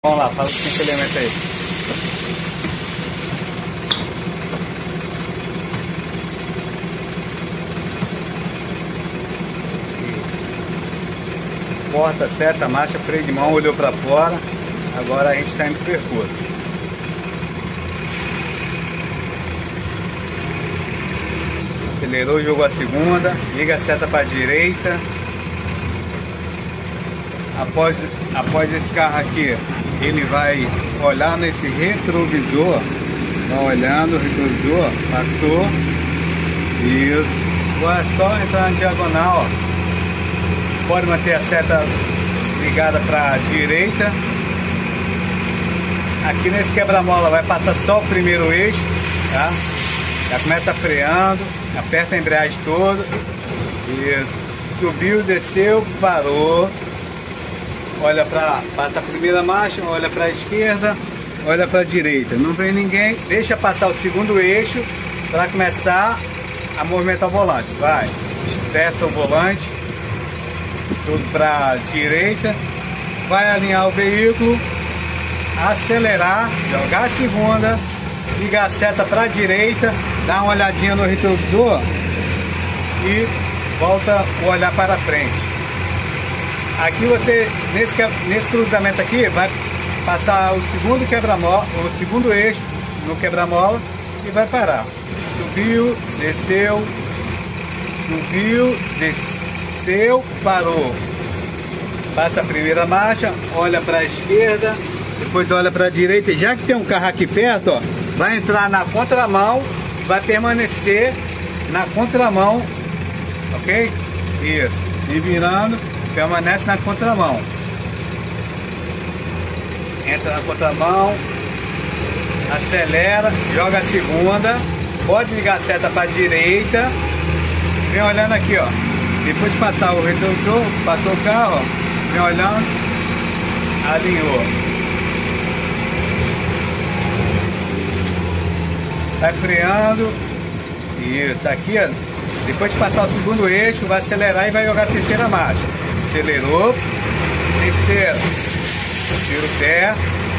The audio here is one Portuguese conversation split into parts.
Vamos lá, fala com esse elemento aí. Porta, seta, marcha, freio de mão, olhou para fora. Agora a gente está indo pro percurso. Acelerou, jogou a segunda, liga a seta para a direita. Após esse carro aqui, ele vai olhar nesse retrovisor. Vai olhando o retrovisor, passou. Isso. Agora é só entrar na diagonal, ó. Pode manter a seta ligada para a direita. Aqui nesse quebra-mola vai passar só o primeiro eixo, tá? Já começa freando, aperta a embreagem toda. Isso. Subiu, desceu, parou. Olha para, passa a primeira marcha, olha para a esquerda, olha para a direita. Não vem ninguém, deixa passar o segundo eixo para começar a movimentar o volante. Vai, estressa o volante. Tudo para a direita, vai alinhar o veículo, acelerar, jogar a segunda, ligar a seta para a direita, dá uma olhadinha no retrovisor e volta o olhar para frente. Aqui você, nesse cruzamento aqui, vai passar o segundo quebra-mola, o segundo eixo no quebra-mola e vai parar. Subiu, desceu, parou. Passa a primeira marcha, olha para a esquerda, depois olha para a direita. E já que tem um carro aqui perto, ó, vai entrar na contramão, vai permanecer na contramão, ok? Isso. E virando, permanece na contramão. Entra na contramão, acelera, joga a segunda, pode ligar a seta para a direita, vem olhando aqui, ó. Depois de passar o retrovisor, passou o carro, ó, vem olhando, alinhou. Vai freando. Isso, aqui, ó, depois de passar o segundo eixo, vai acelerar e vai jogar a terceira marcha. Acelerou, terceira, tira o pé.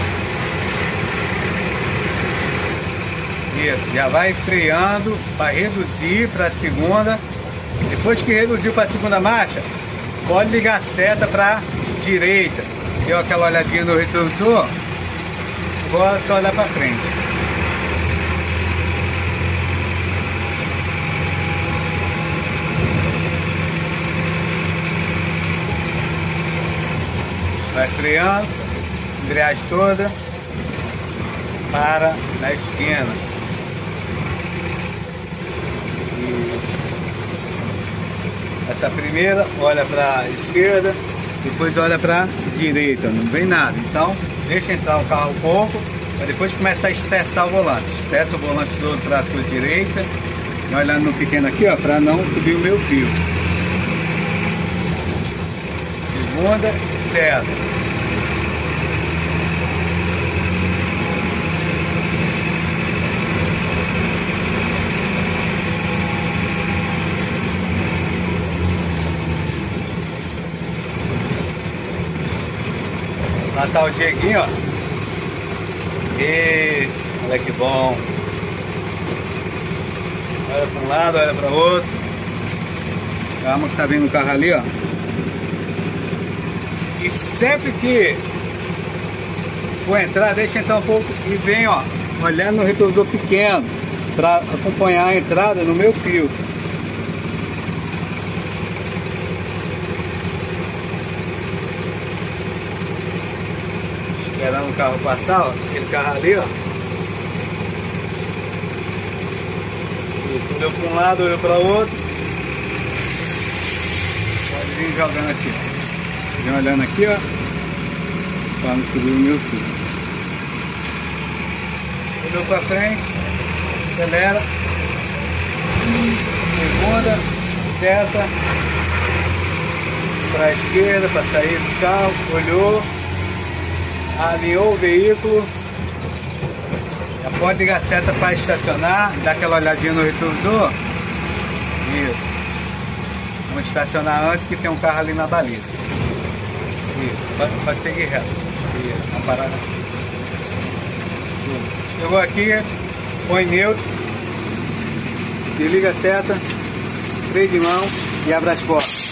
Isso, já vai freando para reduzir para a segunda. Depois que reduziu para a segunda marcha, pode ligar a seta para a direita. Deu aquela olhadinha no retrovisor, agora é só olhar para frente. Vai freando, embreagem toda, para na esquina. Essa primeira, olha para a esquerda, depois olha para a direita, não vem nada. Então, deixa entrar o carro um pouco, para depois começar a estressar o volante. Estressa o volante todo para a sua direita, e olhando no pequeno aqui, ó, para não subir o meu fio. Segunda, certo. Lá tá o Dieguinho, ó. E olha que bom. Olha para um lado, olha para o outro. Calma que tá vindo o carro ali, ó. E sempre que for entrar, deixa entrar um pouco e vem, ó, olhando no retrovisor pequeno para acompanhar a entrada no meu fio. Esperando o carro passar, ó, aquele carro ali, ó. Olhou para um lado, olhou para o outro. Pode vir jogando aqui. Vem olhando aqui, ó, para não subir o meu fio. Olhou para frente, acelera. Segunda, seta. Para a esquerda, para sair do carro. Olhou. Alinhou o veículo, já pode ligar a seta para estacionar, dar aquela olhadinha no retrovisor. Isso. Vamos estacionar antes que tem um carro ali na baliza. Isso, pode seguir reto. a parada. Chegou aqui, põe neutro, desliga a seta, freio de mão e abre as portas.